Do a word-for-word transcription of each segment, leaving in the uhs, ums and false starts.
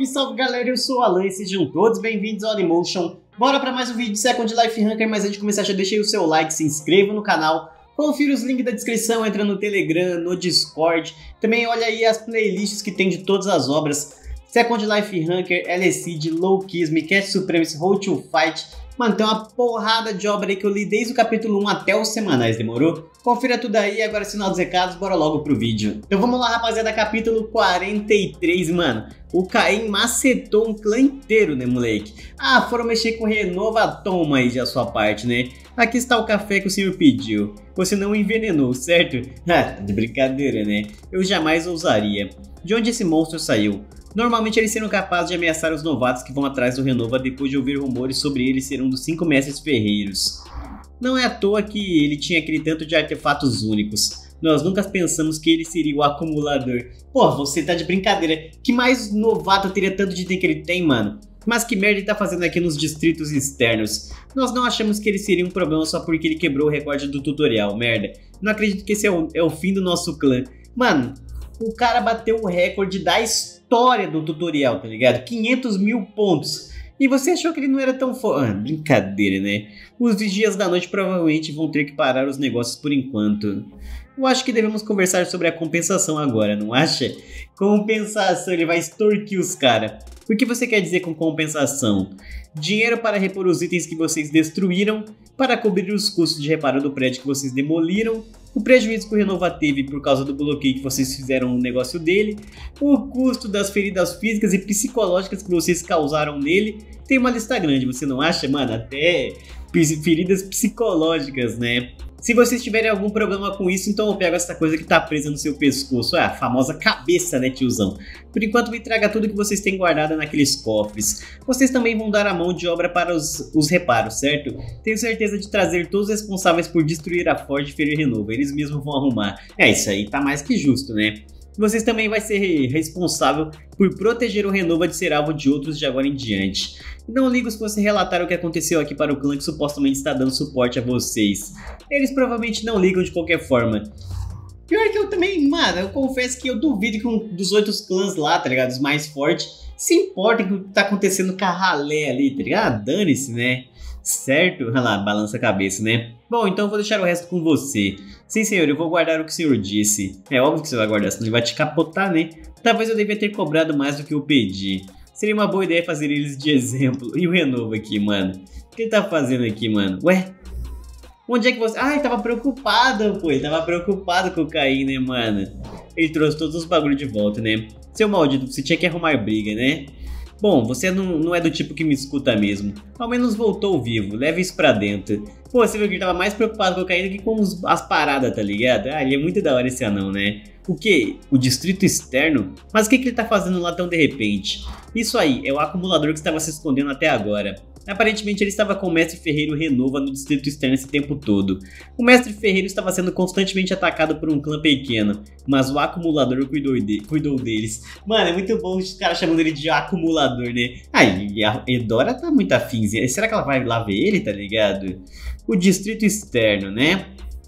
Salve, salve galera, eu sou o Alan e sejam todos bem-vindos ao Dailymotion. Bora para mais um vídeo de Second Life Ranker, mas antes de começar já deixei o seu like, se inscreva no canal, confira os links da descrição, entra no Telegram, no Discord, também olha aí as playlists que tem de todas as obras, Second Life Ranker, L-Seed, Low-Kism, Cast Supremacy, Road to Fight. Mano, tem uma porrada de obra aí que eu li desde o capítulo um até os semanais, demorou? Confira tudo aí, agora sinal dos recados, bora logo pro vídeo. Então vamos lá, rapaziada, capítulo quarenta e três, mano. O Caim macetou um clã inteiro, né, moleque? Ah, foram mexer com Renova, toma aí já a sua parte, né? Aqui está o café que o senhor pediu. Você não envenenou, certo? Ah, de brincadeira, né? Eu jamais ousaria. De onde esse monstro saiu? Normalmente eles serão capazes de ameaçar os novatos que vão atrás do Renova depois de ouvir rumores sobre ele ser um dos cinco mestres ferreiros. Não é à toa que ele tinha aquele tanto de artefatos únicos. Nós nunca pensamos que ele seria o acumulador. Pô, você tá de brincadeira. Que mais novato teria tanto de item que ele tem, mano? Mas que merda ele tá fazendo aqui nos distritos externos? Nós não achamos que ele seria um problema só porque ele quebrou o recorde do tutorial, merda. Não acredito que esse é o, é o fim do nosso clã. Mano, o cara bateu o recorde da história do tutorial, tá ligado? quinhentos mil pontos. E você achou que ele não era tão forte? Ah, brincadeira, né? Os vigias da noite provavelmente vão ter que parar os negócios por enquanto. Eu acho que devemos conversar sobre a compensação agora, não acha? Compensação, ele vai extorquir os caras. O que você quer dizer com compensação? Dinheiro para repor os itens que vocês destruíram, para cobrir os custos de reparo do prédio que vocês demoliram, o prejuízo que o Renova teve por causa do bloqueio que vocês fizeram no negócio dele, o custo das feridas físicas e psicológicas que vocês causaram nele. Tem uma lista grande, você não acha, mano? Até feridas psicológicas, né? Se vocês tiverem algum problema com isso, então eu pego essa coisa que tá presa no seu pescoço. É a famosa cabeça, né, tiozão? Por enquanto me traga tudo que vocês têm guardado naqueles cofres. Vocês também vão dar a mão de obra para os, os reparos, certo? Tenho certeza de trazer todos os responsáveis por destruir a Ford e ferir Renova. Eles mesmos vão arrumar. É, isso aí tá mais que justo, né? Vocês também vai ser responsável por proteger o Renova de ser alvo de outros de agora em diante. Não ligo se você relatar o que aconteceu aqui para o clã que supostamente está dando suporte a vocês. Eles provavelmente não ligam de qualquer forma. Pior que eu também, mano, eu confesso que eu duvido que um dos oito clãs lá, tá ligado, os mais fortes, se importem com o que tá acontecendo com a ralé ali, tá ligado? Dane-se, né? Certo? Olha lá, balança a cabeça, né? Bom, então eu vou deixar o resto com você. Sim, senhor, eu vou guardar o que o senhor disse. É óbvio que você vai guardar, senão ele vai te capotar, né? Talvez eu devia ter cobrado mais do que eu pedi. Seria uma boa ideia fazer eles de exemplo. E o Renova aqui, mano? O que ele tá fazendo aqui, mano? Ué? Onde é que você... Ah, ele tava preocupado, pô. Ele tava preocupado com o Caim, né, mano? Ele trouxe todos os bagulhos de volta, né? Seu maldito, você tinha que arrumar briga, né? Bom, você não, não é do tipo que me escuta mesmo. Ao menos voltou vivo, leve isso pra dentro. Pô, você viu que ele tava mais preocupado com o Caim do que com os, as paradas, tá ligado? Ah, ele é muito da hora esse anão, né? O que? O distrito externo? Mas o que, que ele tá fazendo lá tão de repente? Isso aí, é o acumulador que estava se escondendo até agora. Aparentemente ele estava com o mestre ferreiro Renova no distrito externo esse tempo todo. O mestre ferreiro estava sendo constantemente atacado por um clã pequeno, mas o acumulador cuidou, de, cuidou deles. Mano, é muito bom os caras chamando ele de acumulador, né? Ah, e a Edora tá muito afinzinha. Será que ela vai lá ver ele, tá ligado? O distrito externo, né?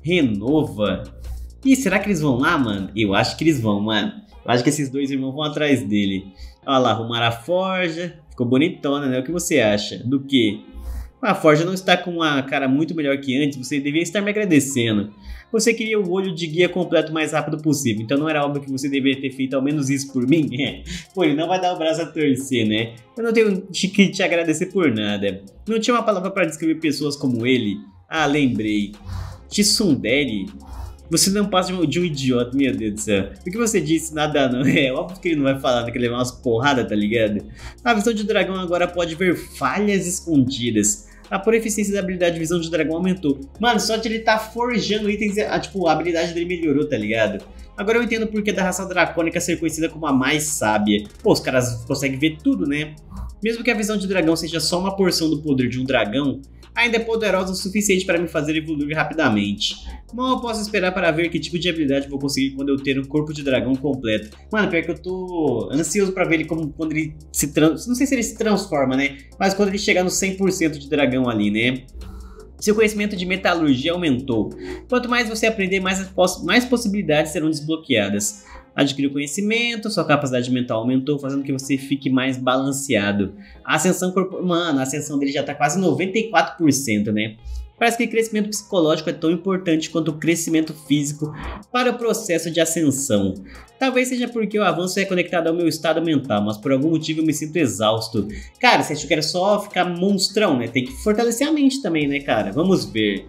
Renova. Ih, será que eles vão lá, mano? Eu acho que eles vão, mano. Eu acho que esses dois irmãos vão atrás dele. Olha lá, arrumaram a forja. Ficou bonitona, né? O que você acha? Do que? A forja não está com uma cara muito melhor que antes. Você devia estar me agradecendo. Você queria o olho de guia completo o mais rápido possível. Então não era óbvio que você deveria ter feito ao menos isso por mim? Pô, ele não vai dar o braço a torcer, né? Eu não tenho que te agradecer por nada. Não tinha uma palavra para descrever pessoas como ele? Ah, lembrei. Tsundere. Você não passa de um idiota, meu Deus do céu. O que você disse, nada não. É óbvio que ele não vai falar, né? Que ele levar umas porradas, tá ligado? A visão de dragão agora pode ver falhas escondidas. A proficiência da habilidade de visão de dragão aumentou. Mano, só de ele tá forjando itens, a, tipo, a habilidade dele melhorou, tá ligado? Agora eu entendo porque da raça dracônica ser conhecida como a mais sábia. Pô, os caras conseguem ver tudo, né? Mesmo que a visão de dragão seja só uma porção do poder de um dragão, ainda é poderosa o suficiente para me fazer evoluir rapidamente. Mal eu posso esperar para ver que tipo de habilidade vou conseguir quando eu ter um corpo de dragão completo. Mano, pior que eu tô ansioso para ver ele como quando ele se transforma. Não sei se ele se transforma, né? Mas quando ele chegar no cem por cento de dragão ali, né? Seu conhecimento de metalurgia aumentou. Quanto mais você aprender, mais, poss mais possibilidades serão desbloqueadas. Adquiriu conhecimento, sua capacidade mental aumentou, fazendo que você fique mais balanceado. A ascensão corporal... Mano, a ascensão dele já tá quase noventa e quatro por cento, né? Parece que o crescimento psicológico é tão importante quanto o crescimento físico para o processo de ascensão. Talvez seja porque o avanço é conectado ao meu estado mental, mas por algum motivo eu me sinto exausto. Cara, você achou que era só ficar monstrão, né? Tem que fortalecer a mente também, né, cara? Vamos ver.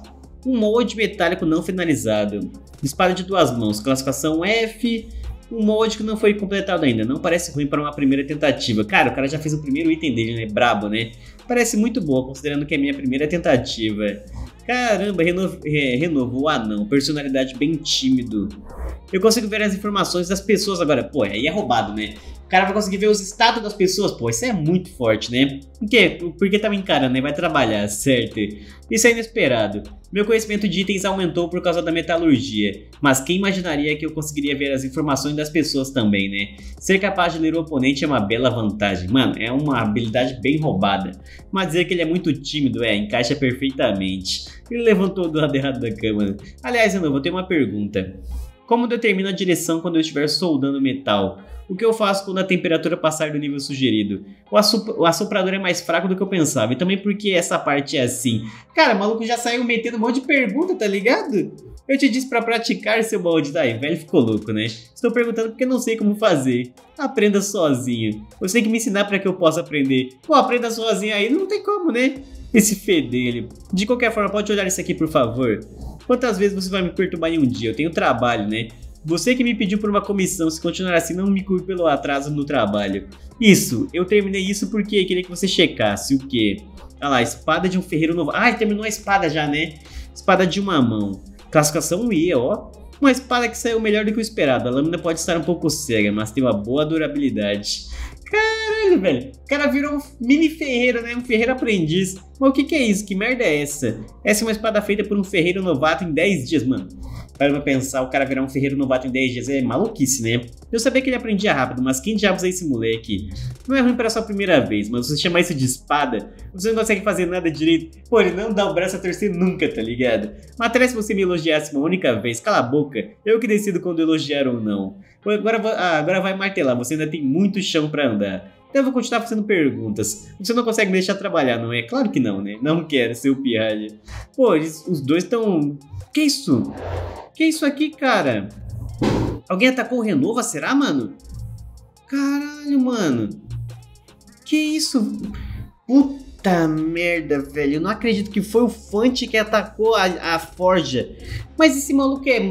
Um molde metálico não finalizado. Espada de duas mãos, classificação F. Um molde que não foi completado ainda. Não parece ruim para uma primeira tentativa. Cara, o cara já fez o primeiro item dele, né? Brabo, né? Parece muito boa, considerando que é minha primeira tentativa. Caramba, renovo, é, renovo o anão. Personalidade bem tímido. Eu consigo ver as informações das pessoas agora. Pô, aí é roubado, né? O cara vai conseguir ver os status das pessoas. Pô, isso é muito forte, né? Por quê? Porque tá me encarando, né? Vai trabalhar, certo? Isso é inesperado. Meu conhecimento de itens aumentou por causa da metalurgia. Mas quem imaginaria que eu conseguiria ver as informações das pessoas também, né? Ser capaz de ler o oponente é uma bela vantagem. Mano, é uma habilidade bem roubada. Mas dizer que ele é muito tímido, é, encaixa perfeitamente. Ele levantou do lado errado da cama. Aliás, eu não, vou ter uma pergunta. Como determina a direção quando eu estiver soldando metal? O que eu faço quando a temperatura passar do nível sugerido? O, o assoprador é mais fraco do que eu pensava. E também porque essa parte é assim. Cara, o maluco já saiu metendo um monte de pergunta, tá ligado? Eu te disse pra praticar seu molde. Daí, velho, ficou louco, né? Estou perguntando porque não sei como fazer. Aprenda sozinho. Você tem que me ensinar pra que eu possa aprender. Pô, aprenda sozinho aí. Não tem como, né? Esse fedelho. De qualquer forma, pode olhar isso aqui, por favor. Quantas vezes você vai me perturbar em um dia? Eu tenho trabalho, né? Você que me pediu por uma comissão, se continuar assim, não me culpe pelo atraso no trabalho. Isso, eu terminei isso porque queria que você checasse o quê? Olha lá, espada de um ferreiro novo. Ah, terminou a espada já, né? Espada de uma mão. Classificação E, ó. Uma espada que saiu melhor do que o esperado. A lâmina pode estar um pouco cega, mas tem uma boa durabilidade. Caralho, velho. O cara virou um mini ferreiro, né? Um ferreiro aprendiz. Mas o que que é isso? Que merda é essa? Essa é uma espada feita por um ferreiro novato em dez dias, mano. Para pra pensar, o cara virar um ferreiro novato em dez dias é maluquice, né? Eu sabia que ele aprendia rápido, mas quem diabos é esse moleque? Não é ruim para sua primeira vez, mas você chamar isso de espada, você não consegue fazer nada direito. Pô, ele não dá o braço a torcer nunca, tá ligado? Mas até se você me elogiasse uma única vez, cala a boca, eu que decido quando elogiar ou não. Agora, ah, agora vai martelar, você ainda tem muito chão pra andar. Então eu vou continuar fazendo perguntas. Você não consegue me deixar trabalhar, não é? Claro que não, né? Não quero, seu pirralha. Pô, eles, os dois estão... Que isso? Que isso aqui, cara? Alguém atacou o Renova, será, mano? Caralho, mano. Que isso? Puta merda, velho. Eu não acredito que foi o Fante que atacou a, a Forja. Mas esse maluco é...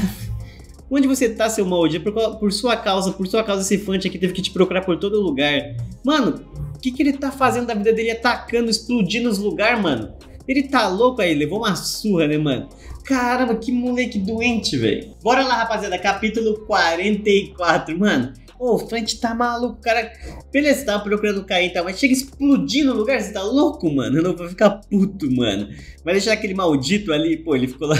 Onde você tá, seu molde? Por, por sua causa, por sua causa esse Fante aqui teve que te procurar por todo lugar. Mano, o que que ele tá fazendo da vida dele? Atacando, explodindo os lugares, mano. Ele tá louco aí, levou uma surra, né, mano? Caramba, que moleque doente, velho. Bora lá, rapaziada, capítulo quarenta e quatro, mano. Ô, o Fante tá maluco, cara. Beleza, você tava procurando o Caim e tal, mas chega explodindo no lugar, você tá louco, mano? Eu não vou ficar puto, mano. Vai deixar aquele maldito ali, pô, ele ficou lá...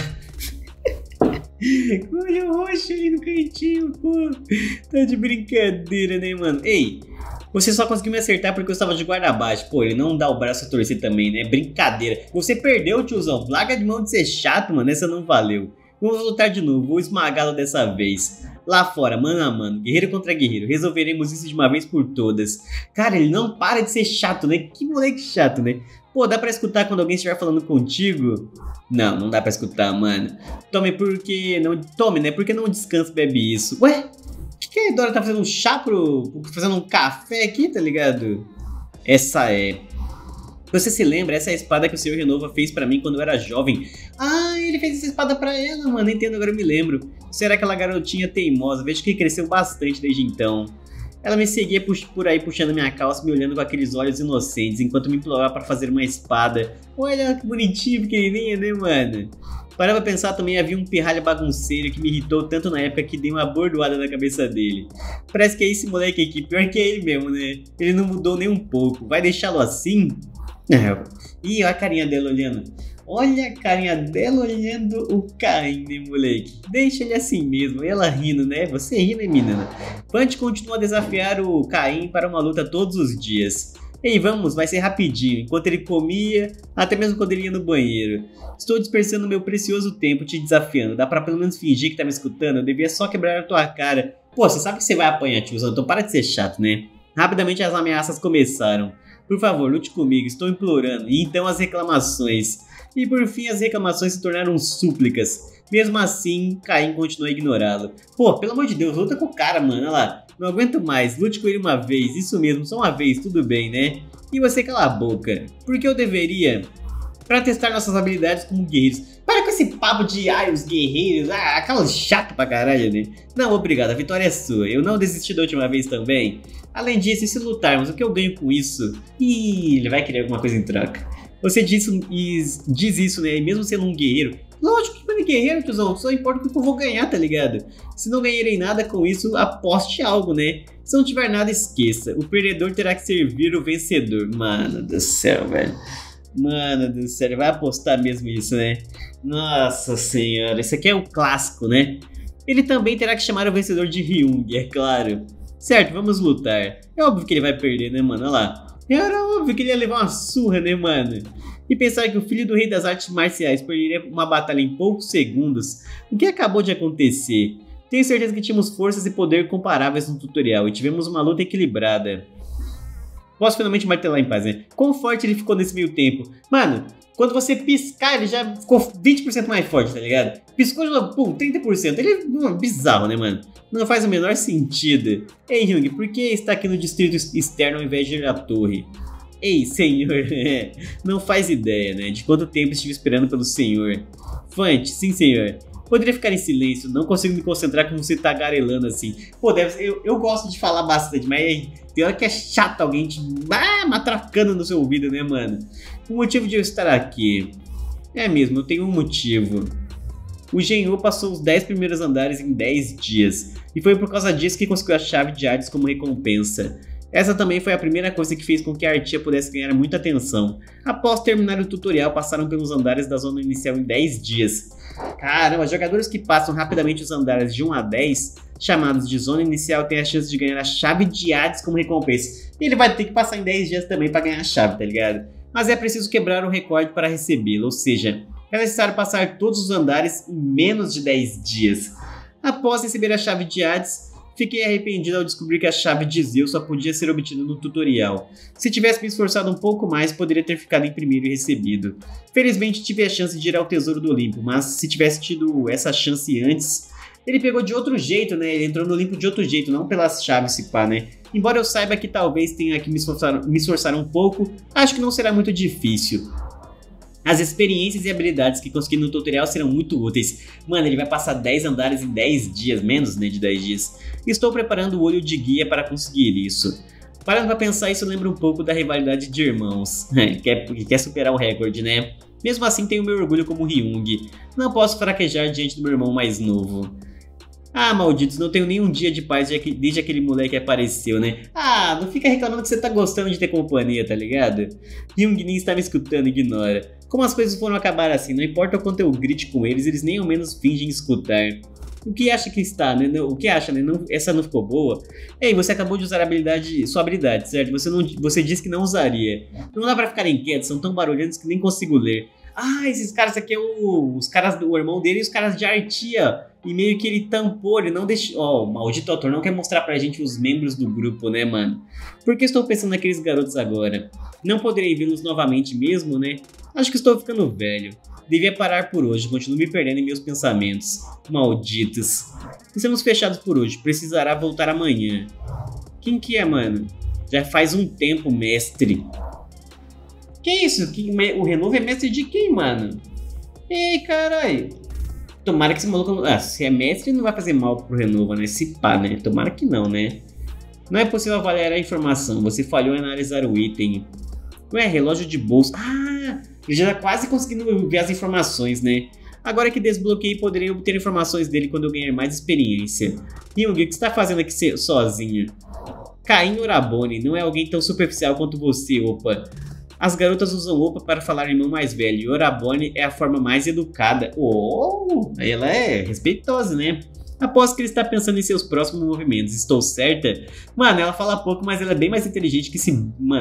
Olha o roxo ali no cantinho, pô. Tá de brincadeira, né, mano? Ei, você só conseguiu me acertar porque eu estava de guarda baixo. Pô, ele não dá o braço a torcer também, né? Brincadeira. Você perdeu, tiozão. Larga de mão de ser chato, mano. Essa não valeu. Vamos lutar de novo. Vou esmagá-lo dessa vez. Lá fora, mano a mano. Guerreiro contra guerreiro. Resolveremos isso de uma vez por todas. Cara, ele não para de ser chato, né? Que moleque chato, né? Pô, dá pra escutar quando alguém estiver falando contigo? Não, não dá pra escutar, mano. Tome porque... não Tome, né? Porque não descansa e bebe isso. Ué? O que, que a Dora tá fazendo um chá pro... fazendo um café aqui, tá ligado? Essa é... Você se lembra? Essa é a espada que o senhor Renova fez pra mim quando eu era jovem. Ah, ele fez essa espada pra ela, mano. Entendo, agora eu me lembro. Será aquela garotinha teimosa? Vejo que cresceu bastante desde então. Ela me seguia por aí puxando minha calça, me olhando com aqueles olhos inocentes, enquanto me implorava para fazer uma espada. Olha que bonitinho, pequenininha, né, mano? Para pra pensar também, havia um pirralha bagunceiro que me irritou tanto na época que dei uma bordoada na cabeça dele. Parece que é esse moleque aqui, pior que é ele mesmo, né? Ele não mudou nem um pouco. Vai deixá-lo assim? É. Ih, olha a carinha dela olhando. Olha a carinha dela olhando o Caim, né, moleque? Deixa ele assim mesmo, ela rindo, né? Você ri, né, menina? Fante continua a desafiar o Caim para uma luta todos os dias. Ei, vamos, vai ser rapidinho, enquanto ele comia, até mesmo quando ele ia no banheiro. Estou dispersando meu precioso tempo te desafiando, dá pra pelo menos fingir que tá me escutando? Eu devia só quebrar a tua cara. Pô, você sabe que você vai apanhar, tiozão, então para de ser chato, né? Rapidamente as ameaças começaram. Por favor, lute comigo, estou implorando. E então as reclamações. E por fim as reclamações se tornaram súplicas. Mesmo assim, Caim continuou a ignorá-lo. Pô, pelo amor de Deus, luta com o cara, mano, olha lá. Não aguento mais, lute com ele uma vez, isso mesmo, só uma vez, tudo bem, né? E você cala a boca. Porque eu deveria... Pra testar nossas habilidades como guerreiros. Para com esse papo de, ai, os guerreiros, ah, aquela chato pra caralho, né? Não, obrigado, a vitória é sua. Eu não desisti da última vez também. Além disso, e se lutarmos, o que eu ganho com isso? Ih, ele vai querer alguma coisa em troca. Você diz, diz isso, né? E mesmo sendo um guerreiro... Lógico que ele é guerreiro, tiozão, só importa o que eu vou ganhar, tá ligado? Se não ganharei nada com isso, aposte algo, né? Se não tiver nada, esqueça. O perdedor terá que servir o vencedor. Mano do céu, velho. Mano do céu, ele vai apostar mesmo isso, né? Nossa senhora, esse aqui é o clássico, né? Ele também terá que chamar o vencedor de Ryung, é claro. Certo, vamos lutar. É óbvio que ele vai perder, né, mano? Olha lá. Era óbvio que ele ia levar uma surra, né, mano? E pensar que o filho do rei das artes marciais perderia uma batalha em poucos segundos, o que acabou de acontecer? Tenho certeza que tínhamos forças e poder comparáveis no tutorial e tivemos uma luta equilibrada. Posso finalmente martelar em paz, né? Quão forte ele ficou nesse meio tempo? Mano, quando você piscar, ele já ficou vinte por cento mais forte, tá ligado? Piscou, pum, trinta por cento. Ele é bizarro, né, mano? Não faz o menor sentido. Ei, Ryung, por que está aqui no distrito externo ao invés de ir à torre? Ei, senhor, não faz ideia, né, de quanto tempo estive esperando pelo senhor. Fante, sim, senhor. Poderia ficar em silêncio, não consigo me concentrar com você tagarelando assim. Pô, deve ser, eu, eu gosto de falar bastante, mas tem hora que é chato alguém te ah, matracando no seu ouvido, né, mano? O motivo de eu estar aqui... É mesmo, eu tenho um motivo. O Genhou passou os dez primeiros andares em dez dias, e foi por causa disso que conseguiu a chave de Hades como recompensa. Essa também foi a primeira coisa que fez com que a Artia pudesse ganhar muita atenção. Após terminar o tutorial, passaram pelos andares da zona inicial em dez dias. Caramba, jogadores que passam rapidamente os andares de um a dez, chamados de zona inicial, têm a chance de ganhar a chave de Hades como recompensa. E ele vai ter que passar em dez dias também para ganhar a chave, tá ligado? Mas é preciso quebrar o recorde para recebê-lo, ou seja, é necessário passar todos os andares em menos de dez dias. Após receber a chave de Hades, fiquei arrependido ao descobrir que a chave de Zeus só podia ser obtida no tutorial. Se tivesse me esforçado um pouco mais, poderia ter ficado em primeiro e recebido. Felizmente tive a chance de ir ao Tesouro do Olimpo, mas se tivesse tido essa chance antes... Ele pegou de outro jeito, né? Ele entrou no Olimpo de outro jeito, não pelas chaves, se pá, né? Embora eu saiba que talvez tenha que me esforçar, me esforçar um pouco, acho que não será muito difícil. As experiências e habilidades que consegui no tutorial serão muito úteis. Mano, ele vai passar dez andares em dez dias, menos, né, de dez dias. Estou preparando o olho de guia para conseguir isso. Parando pra pensar, isso lembra um pouco da rivalidade de irmãos. quer, quer superar o recorde, né? Mesmo assim, tenho meu orgulho como Ryung. Não posso fraquejar diante do meu irmão mais novo. Ah, malditos, não tenho nenhum dia de paz desde aquele moleque apareceu, né? Ah, não fica reclamando que você tá gostando de ter companhia, tá ligado? Ryung nem está me escutando, ignora. Como as coisas foram acabar assim, não importa o quanto eu grite com eles, eles nem ao menos fingem escutar. O que acha que está, né? O que acha, né? Não, essa não ficou boa? Ei, você acabou de usar a habilidade, sua habilidade, certo? Você, não, você disse que não usaria. Não dá pra ficarem quietos, são tão barulhentos que nem consigo ler. Ah, esses caras aqui é o, os caras do irmão dele e os caras de Artia. E meio que ele tampou, ele não deixou... Ó, oh, o maldito autor não quer mostrar pra gente os membros do grupo, né, mano? Por que estou pensando naqueles garotos agora? Não poderei vê-los novamente mesmo, né? Acho que estou ficando velho. Devia parar por hoje, continuo me perdendo em meus pensamentos. Malditos. Estamos fechados por hoje, precisará voltar amanhã. Quem que é, mano? Já faz um tempo, mestre. Que isso? Que, o Renova é mestre de quem, mano? Ei, caralho. Tomara que esse maluco... Ah, se é mestre não vai fazer mal pro Renova, né? Se pá, né? Tomara que não, né? Não é possível avaliar a informação. Você falhou em analisar o item. Ué, relógio de bolsa. Ah, ele já tá quase conseguindo ver as informações, né? Agora que desbloqueei, poderei obter informações dele quando eu ganhar mais experiência. Ryung, o que você tá fazendo aqui sozinho? Caim Orabone, não é alguém tão superficial quanto você, opa. As garotas usam opa para falar irmão mais velho, e Orabone é a forma mais educada. Oh, ela é respeitosa, né? Aposto que ele está pensando em seus próximos movimentos, estou certa? Mano, ela fala pouco, mas ela é bem mais inteligente que esse... Mano,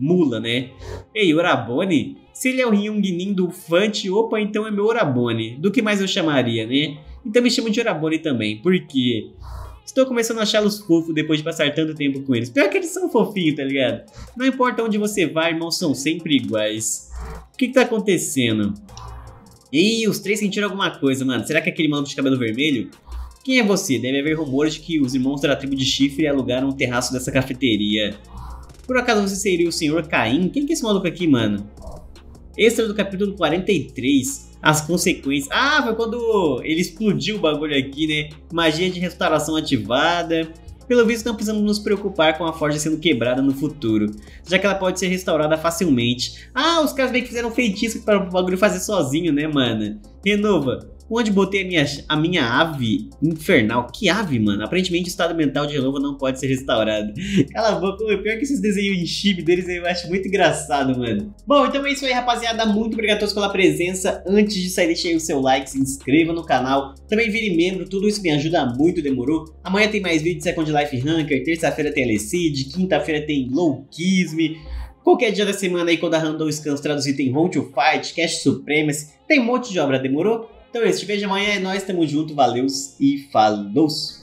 mula, né? Ei, Orabone? Se ele é o Ryung-nin do Fante, opa, então é meu Orabone. Do que mais eu chamaria, né? Então me chamo de Orabone também, porque estou começando a achá-los fofos depois de passar tanto tempo com eles. Pior que eles são fofinhos, tá ligado? Não importa onde você vai, irmãos são sempre iguais. O que que tá acontecendo? Ih, os três sentiram alguma coisa, mano. Será que é aquele maluco de cabelo vermelho? Quem é você? Deve haver rumores de que os irmãos da tribo de chifre alugaram um terraço dessa cafeteria. Por acaso você seria o senhor Caim? Quem que é esse maluco aqui, mano? Extra do capítulo quarenta e três. As consequências. Ah, foi quando ele explodiu o bagulho aqui, né? Magia de restauração ativada. Pelo visto, não precisamos nos preocupar com a forja sendo quebrada no futuro, já que ela pode ser restaurada facilmente. Ah, os caras meio que fizeram um feitiço para o bagulho fazer sozinho, né, mano? Renova. Onde botei a minha, a minha ave infernal? Que ave, mano? Aparentemente o estado mental de Renova não pode ser restaurado. Cala a boca, o pior que esses desenhos em chibi deles eu acho muito engraçado, mano. Bom, então é isso aí, rapaziada. Muito obrigado a todos pela presença. Antes de sair, deixa aí o seu like, se inscreva no canal. Também vire membro, tudo isso me ajuda muito, demorou? Amanhã tem mais vídeo de Second Life Ranker, terça-feira tem Alecid, quinta-feira tem Lowkisme. Qualquer dia da semana aí, quando a Random Scans traduzir, tem Hold to Fight, Cash Supremacy, tem um monte de obra, demorou? Então é isso, te vejo amanhã, é nóis, tamo junto, valeus e falou!